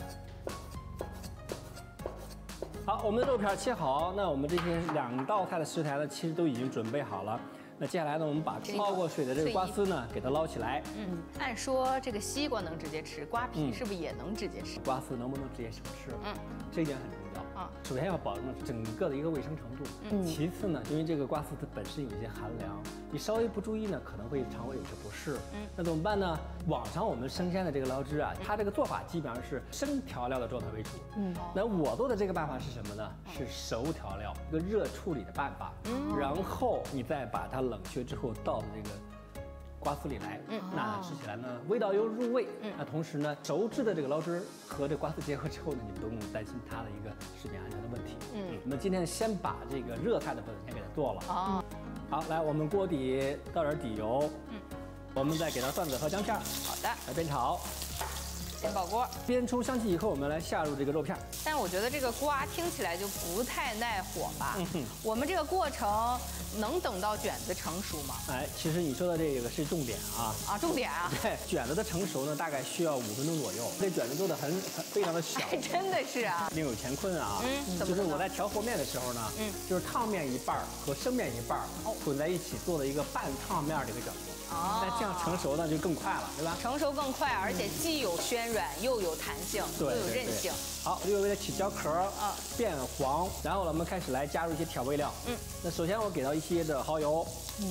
好，我们的肉片切好，那我们这些2道菜的食材呢，其实都已经准备好了。那接下来呢，我们把泡过水的这个瓜丝呢，给它捞起来。
按说这个西瓜能直接吃，瓜皮是不是也能直接吃？
瓜丝能不能直接生吃？这一点很重要。 啊。首先要保证整个的一个卫生程度，其次呢，因为这个瓜丝它本身有一些寒凉，你稍微不注意呢，可能会肠胃有些不适。那怎么办呢？网上我们生鲜的这个捞汁啊，它这个做法基本上是生调料的状态为主。那我做的这个办法是什么呢？是熟调料，一个热处理的办法。然后你再把它冷却之后倒到这个瓜丝里来，那吃起来呢味道又入味。那同时呢，熟制的这个捞汁和这瓜丝结合之后呢，你不用担心它的一个食品安全的问题。我们今天先把这个热菜的部分先给它做了。好，来，我们锅底倒点底油。我们再给它蒜子和姜片。
好的，
来煸炒。
先爆锅，
煸出香气以后，我们来下入这个肉片。
但是我觉得这个瓜听起来就不太耐火吧？我们这个过程能等到卷子成熟吗？
哎，其实你说的这个是重点啊！
重点啊！
对，卷子的成熟呢，大概需要5分钟左右。这卷子做的非常的小，
真的是啊，
另有乾坤啊！就是我在调和面的时候呢，就是烫面一半和生面一半混在一起做的一个半烫面这个卷子。那这样成熟呢就更快了，对吧？
成熟更快，而且既有暄软又有弹性，又有韧性。
好，略微的起焦壳，变黄，然后呢，我们开始来加入一些调味料。那首先我给到一些的蚝油。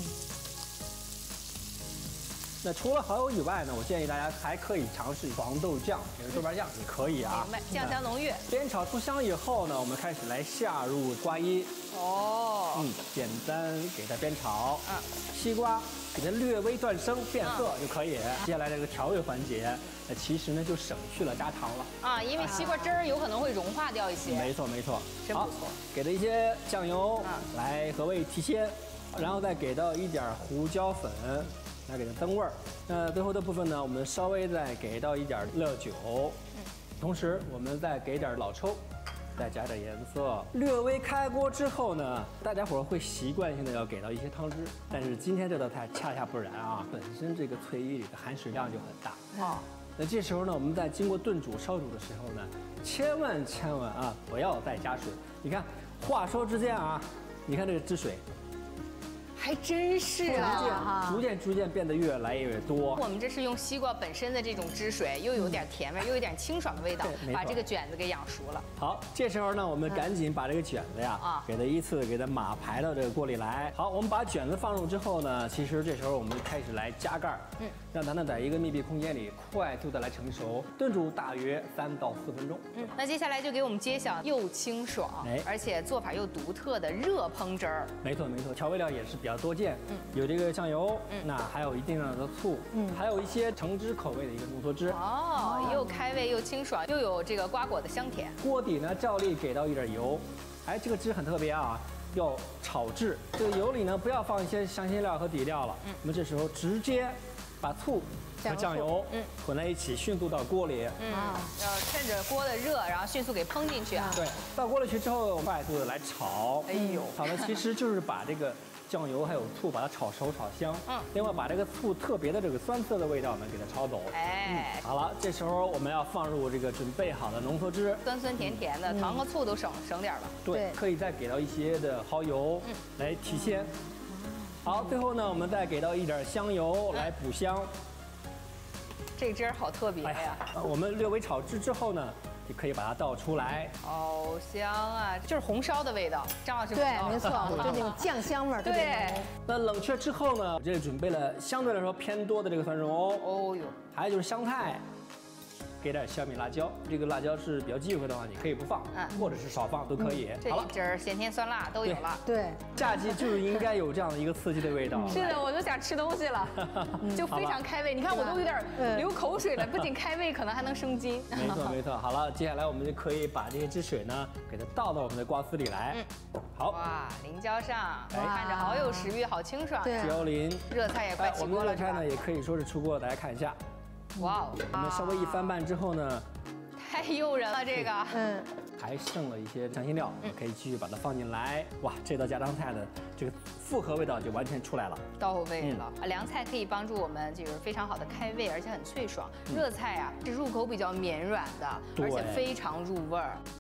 那除了蚝油以外呢，我建议大家还可以尝试黄豆酱，也是豆瓣酱也可以啊。
明白，酱香浓郁。
煸炒出香以后呢，我们开始来下入瓜衣。简单给它煸炒。西瓜给它略微断生变色就可以。接下来这个调味环节，其实呢就省去了加糖了。
因为西瓜汁儿有可能会融化掉一些。
没错。
真不错。
给了一些酱油来和味提鲜，然后再给到一点胡椒粉。来给它增味儿。那最后的部分呢，我们稍微再给到一点料酒，同时我们再给点老抽，再加点颜色。略微开锅之后呢，大家伙会习惯性的要给到一些汤汁，但是今天这道菜恰恰不然啊，本身这个脆衣里的含水量就很大。那这时候呢，我们在经过炖煮、烧煮的时候呢，千万啊不要再加水。你看，话说之间啊，你看这个汁水。
还真是啊，
逐渐变得越来越多。
我们这是用西瓜本身的这种汁水，又有点甜味，又有点清爽的味道，把这个卷子给养熟了。
好，这时候呢，我们赶紧把这个卷子呀，给它依次给它码排到这个锅里来。好，我们把卷子放入之后呢，其实这时候我们开始来加盖儿，让它呢在一个密闭空间里快速的来成熟，炖煮大约3到4分钟。
那接下来就给我们揭晓又清爽，而且做法又独特的热烹汁儿。
没错，调味料也是比较多见，有这个酱油，那还有一定量的醋，还有一些橙汁口味的一个浓缩汁。
又开胃又清爽，又有这个瓜果的香甜。
锅底呢照例给到一点油，这个汁很特别啊，要炒制。这个油里呢不要放一些香辛料和底料了，我们这时候直接把醋和酱油混在一起，迅速到锅里。
要趁着锅的热，然后迅速给烹进去啊。
对，到锅里去之后，快速的来炒。炒的其实就是把这个酱油还有醋把它炒熟炒香。另外把这个醋特别的这个酸涩的味道呢给它炒走。好了，这时候我们要放入这个准备好的浓缩汁，
酸甜甜的，糖和醋都省点了。
对，可以再给到一些的蚝油来提鲜。好，最后呢，我们再给到一点香油来补香。
这汁儿好特别呀！
我们略微炒制之后呢，就可以把它倒出来。
好香啊，就是红烧的味道。张老师
对，没错，就那种酱香味儿。
对。
那冷却之后呢，这里准备了相对来说偏多的这个蒜蓉。还有就是香菜。给点小米辣椒，这个辣椒是比较忌讳的话，你可以不放，或者是少放都可以。
这一汁儿咸甜酸辣都有了。
对，
炸鸡就是应该有这样的一个刺激的味道。
是的，我都想吃东西了，就非常开胃。你看我都有点流口水了，不仅开胃，可能还能生津。
没错。好了，接下来我们就可以把这些汁水呢，给它倒到我们的瓜丝里来。好，
哇，淋浇上，看着好有食欲，好清爽。
浇淋，
热菜也快起锅了。
我们的热菜呢，也可以说是出锅，大家看一下。
哇哦！
我们稍微一翻拌之后呢，
太诱人了，这个。
还剩了一些香辛料，可以继续把它放进来。哇，这道家常菜的这个复合味道就完全出来了，
到位了。凉菜可以帮助我们就是非常好的开胃，而且很脆爽。热菜啊是入口比较绵软的，而且非常入味儿。